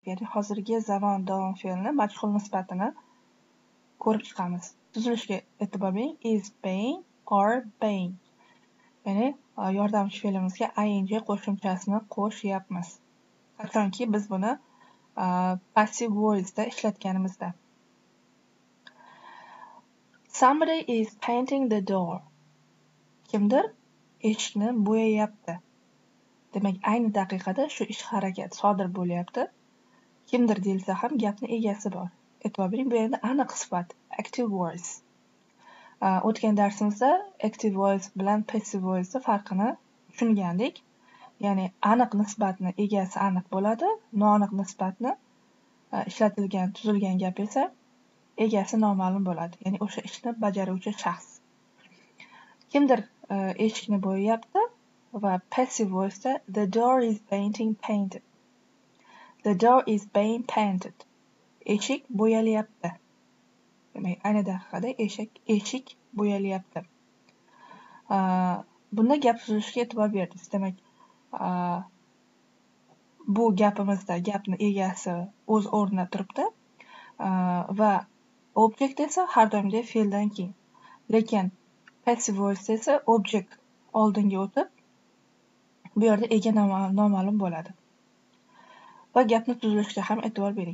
ya'ni hozirgi zamon davom fe'lini majhul nisbatini ko'rib chiqamiz. Tuzilishiga e'tibor bering. Is paying or paying. Ya'ni yordamchi fe'limizga ing qo'shimchasini qo'shyapmiz. Qachonki biz buni passive voice'da ishlatganimizda. Somebody is painting the door. Kimdir eshikni bo'yayapti. Demak, ayni daqiqada shu ish harakat sodir bo'lyapti. Kimdir deyilsa ham gapni egasi bor. E'tibor bering, bu yerda aniq sifat, active voice. O'tgan darsimizda active voice bilan passive voice farqini tushungandik. Ya'ni aniq nisbatni egasi aniq bo'ladi, noaniq nisbatni ishlatilgan, tuzilgan gap esa egasi noma'lum bo'ladi. Ya'ni o'sha ishni bajaruvchi shaxs. Kimdir eshikni bo'yayapti va passive voice'da the door is being painted. The door is being painted. Eshik bo'yalyapti. Demak, ayni daqiqada eshik bo'yalyapti. Bunda gap tuzilishiga e'tibor berdik. Demak, bu gapimizda gapni egasi o'z o'rnida turibdi va object esa har doimgidek fe'ldan keyin. Lekin passive voice esa object oldinga o'tib, bu yerda ega noma'lum bo'ladi. Va gapni tuzilishiga ham e'tibor bering.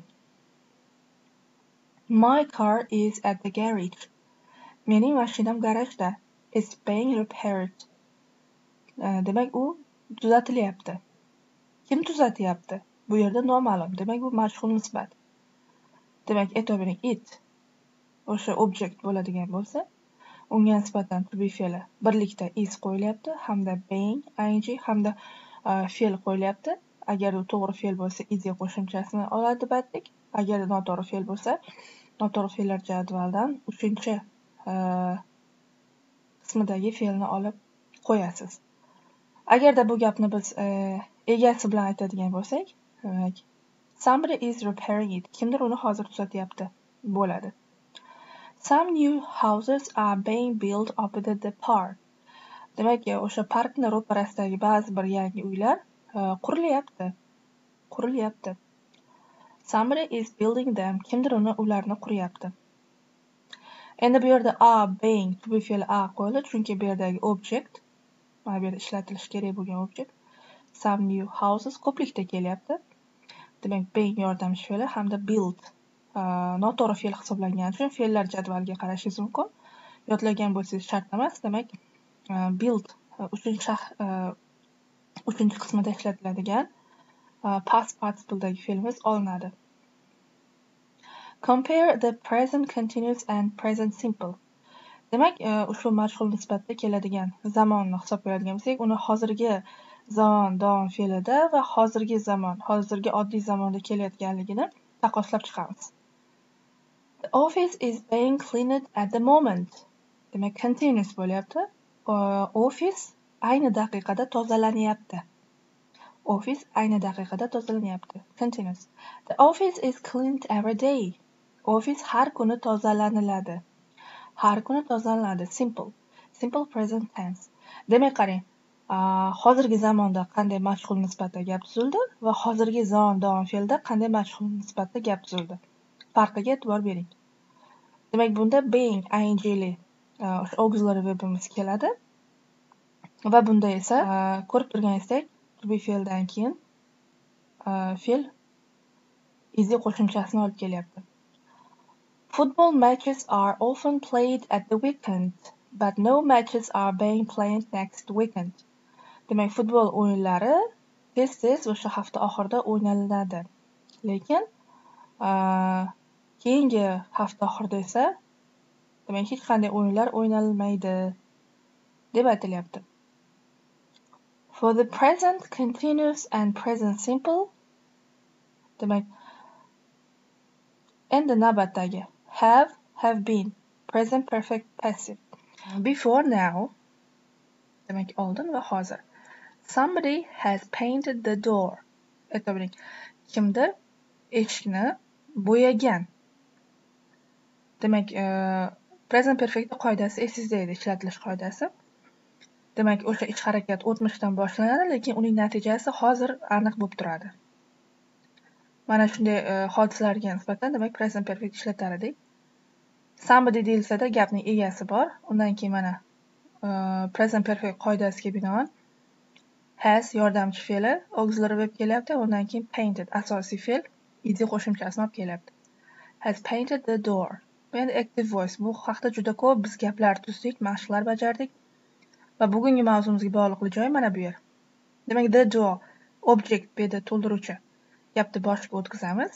My car is at the garage. Mening mashinam garajda. It's being repaired. Demak, u tuzatilyapti. Kim tuzatyapti? Bu yerda noma'lum. Demak, bu majhul nisbat. Demak, e'tibor bering, it o'sha object bo'ladigan bo'lsa, unga nisbatan to be fe'li birlikda is qo'yilyapti, hamda being, ing hamda fe'l qo'yilyapti. Agar u to'g'ri fe'l bo'lsa, is qo'shimchasini oladi deb aytdik. Agar noto'g'ri fe'l bo'lsa, noto'g'ri fe'llar jadvaldan 3-qismidagi fe'lni olib qo'yasiz. Agarda bu gapni biz egasi bilan aytadigan bo'lsak, somebody is repairing it. Kimdir uni hozir tuzatyapti bo'ladi. Some new houses are being built opposite the park. Demak, o'sha parkning ro'parasidagi ba'zi bir yangi uylar qurilyapti. Somebody is building them. Kimdir ularni quryapti. Endi bu yerda being to be fe'li qo'yildi, chunki bu yerdagi object, mana bu yerda ishlatilishi kerak bo'lgan object some new houses ko'plikda kelyapti. Demak, being yordamchi fe'li hamda build noto'g'ri fe'l hisoblangani uchun fe'llar jadvaliga qarashingiz mumkin. Yodlagan bo'lsangiz shart emas. Demak, build 3-qismida ishlatiladigan past participledagi fe'limiz olinadi. Compare the present continuous and present simple. Demak, ushbu majhul nisbatda keladigan zamonni hisobga oladigan bo'lsak, uni hozirgi zamon davom fe'lida va hozirgi oddiy zamonda kelayotganligini taqqoslab chiqamiz. The office is being cleaned at the moment. Demak, continuous bo'lyapti. Office ayni daqiqada tozalanyapti. Office ayni daqiqada tozalanyapti. Continuous. The office is cleaned every day. Office har kuni tozalaniladi. Har kuni tozalanadi. Simple present tense. Demak, qarang, hozirgi zamonda qanday majhul nisbatda gap tuzildi va hozirgi zamon davom fe'lida qanday majhul nisbatda gap tuzildi. Farqiga e'tibor bering. Demak, bunda being ingli auxiliary verbimiz keladi va bunda esa ko'rib turganingizdek to be fe'ldan keyin fe'l is qo'shimchasini olib kelyapti. Football matches are often played at the weekend, but no matches are being played next weekend. Demak, futbol o'yinlari tez-tez o'sha hafta oxirida o'ynaladi. Lekin keyingi hafta oxirida esa demak, hech qanday o'yinlar o'ynalmaydi deb aytilyapti. For the present continuous and present simple, demak, endi navbatdagi have been, present perfect passive. Before now, demak, oldin va hozir. Somebody has painted the door. Aytavering, kimdir eshikni bo'yagan. Demak, present perfect qoidasi esingizda edi, ishlatilish qoidasi. Demak, o'sha ish harakat o'tmishdan boshlanadi, lekin uning natijasi hozir aniq bo'lib turadi. mana shunday hodisalarga nisbatan demak present perfect ishlatar edik. Somebody deyilsa-da gapning egasi bor. Undan keyin mana present perfect qoidasiga binoan has yordamchi fe'li auxiliary verb kelyapti. Undan keyin painted asosiy fe'l id qo'shimchasini olib kelyapti. Has painted the door. Endi active voice. Bu haqda juda ko'p biz gaplar tuzdik, mashqlar bajardik. Va bugungi mavzumizga bog'liqli joyi mana bu yer. Demak, the door object bu yerda to'ldiruvchi gapni boshiga o'tkazamiz.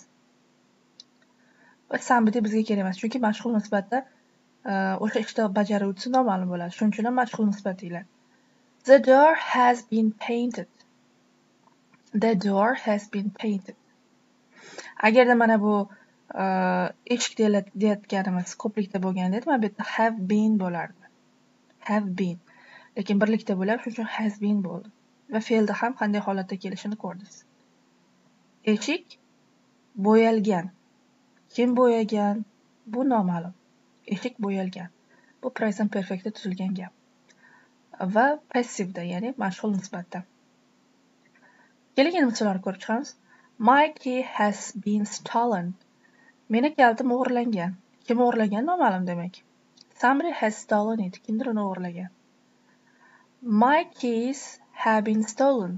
Va somebody bizga kerak emas, chunki mashhur nisbatda o'sha ishda bajaruvchisi noma'lum bo'ladi. Shuning uchun ham mashhur nisbat deyiladi. The door has been painted. The door has been painted. Agarda mana bu eshik deyotganimiz ko'plikda bo'lganda edi, mana bu yerda have been bo'lardi. Have been. Lekin birlikda bo'lyapti, shuning uchun has been bo'ldi. Va fe'lda ham qanday holatda kelishini ko'rdingiz. Eshik bo'yalgan. Kim bo'yagan? Bu noma'lum. Eshik bo'yalgan. Bu present perfectda tuzilgan gap. Va passivda, ya'ni mashhur nisbatda. Keling endi misollarni ko'rib chiqamiz. My key has been stolen. Meni kaltim o'g'irlangan. Kim o'g'irlagan noma'lum demak. Somebody has stolen it. Kimdir uni o'g'irlagan. My keys have been stolen.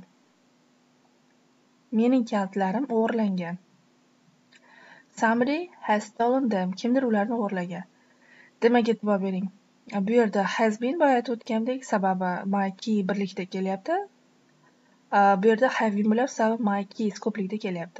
Mening kaltlarim o'g'irlangan. Somebody has stolen them. Kimdir ularni o'g'irlagan. Demak, e'tibor bering. Bu yerda has been boya aytayotgandek, sababi my key birlikda kelyapti. Bu yerda have been bo'lyapti, sababi my keys ko'plikda kelyapti.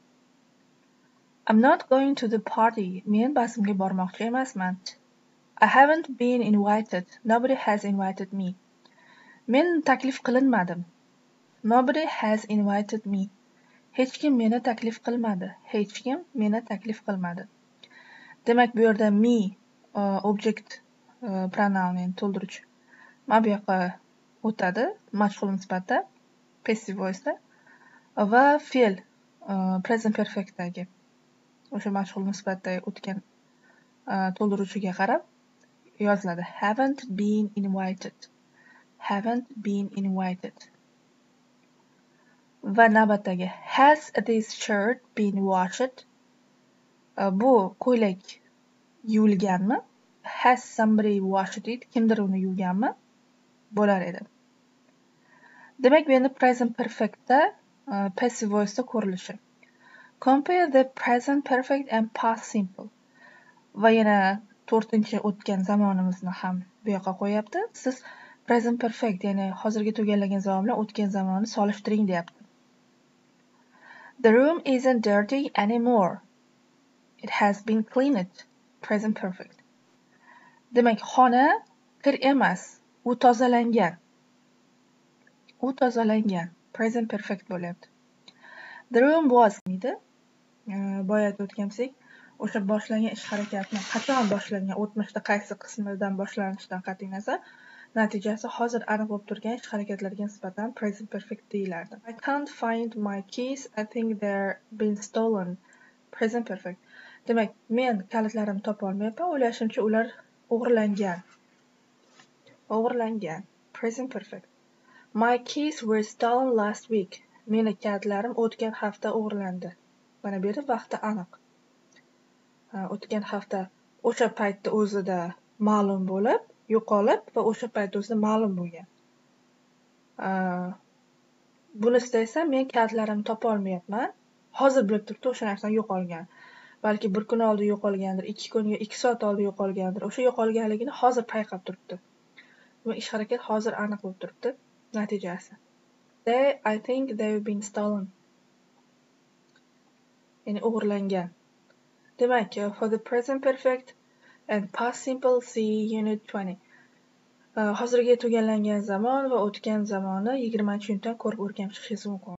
I'm not going to the party. Men basimga bormoqchi emasman. I haven't been invited. Nobody has invited me. Men taklif qilinmadim. Nobody has invited me. Hech kim meni taklif qilmadi. Hech kim meni taklif qilmadi. Demak, bu yerda me object pronoun to'ldiruvchi. Mana bu yoqqa o'tadi, mashhur nisbatda, passive voice'da va fe'l present perfectdagi o'sha mashhur nisbatda o'tgan to'ldiruvchiga qarab yoziladi. Haven't been invited. Haven't been invited. Va navbatdagi has this shirt been washed? Bu ko'ylak yuvilganmi? Has somebody washed it? Kimdir uni yuvganmi? Bo'lar edi. Demak, bu endi present perfectda passive voice'da ko'rilishi. Compare the present perfect and past simple. Va yana 4-chi o'tgan zamonimizni ham bu yoqqa qo'yapti. Siz present perfect, ya'ni hozirgi tugallagan zamon bilan o'tgan zamonni solishtiring deyapti. The room isn't dirty anymore. It has been cleaned. Present perfect. Demak, xona kir emas, u tozalangan. U tozalangan. Present perfect bo'lyapti. The room was edi. Boya aytayotgandik, o'sha boshlangan ish harakatni qachon boshlangan, o'tmishda qaysi qismidan boshlanishidan qat'iy nazar, natijasi hozir aniq bo'lib turgan ish harakatlarga nisbatan present perfect deyilardi. I can't find my keys. I think they're been stolen. Present perfect. Demak, men kalitlarimni topa olmayapman. O'ylashimcha ular o'g'irlangan. O'g'irlangan. Present perfect. My keys were stolen last week. Meni kalitlarim o'tgan hafta o'g'irlandi. Mana bu yerda vaqti aniq. O'tgan hafta o'sha paytda o'zida ma'lum bo'lib, yo'qolib va o'sha paytda o'zida ma'lum bo'lgan. Bunisida esa men kalitlarimni topa olmayapman. Hozir bilib turibdi o'sha narsa yo'qolgan. Balki bir kun oldin yo'qolgandir, 2 kun yo 2 soat oldin yo'qolgandir. O'sha yo'qolganligini hozir payqab turibdi. Va ish harakat hozir aniq bo'lib turibdi natijasi. I think they've been stolen. Ya'ni o'g'irlangan. Demak, for the present perfect and past simple, see unit 20. Hozirgi tugallangan zamon va o'tgan zamonni 20-unitdan ko'rib o'rganib chiqishingiz mumkin.